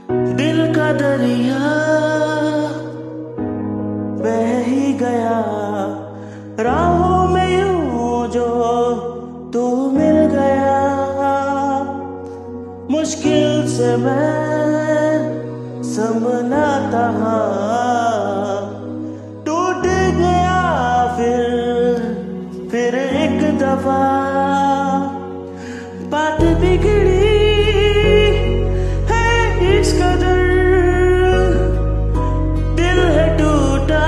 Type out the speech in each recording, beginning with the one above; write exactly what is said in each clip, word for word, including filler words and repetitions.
दिल का दरिया बह ही गया राहों में यूं जो तू मिल गया। मुश्किल से मैं संभला था, टूट गया फिर फिर एक दफा। बात बिगड़ी है इस कदर, दिल है टूटा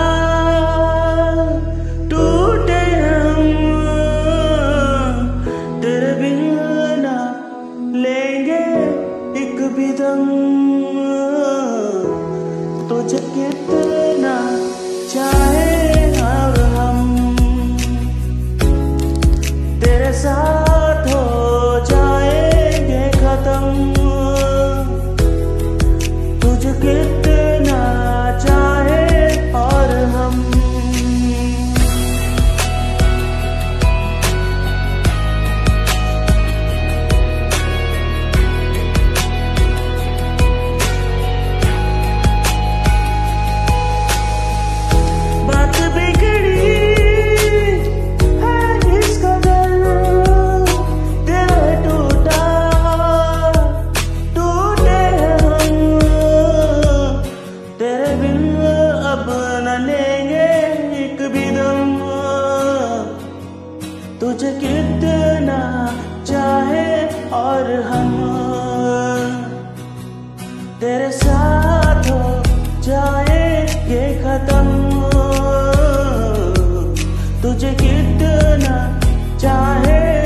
टूटे हम। तेरे बिन ना लेंगे एक भी दम, तुझे कितना चाहे अब हम। तेरे साथ हो जाएंगे खत्म, तुझे कितना चाहे और हम। बात बिगड़ी है इस कदर, दिल है टूटा टूटे हम। तेरे बिन अब न लेंगे एक भी दम, तुझे कितना चाहे और हम। तेरे साथ हो जाएंगे खत्म, तुझे कितना चाहे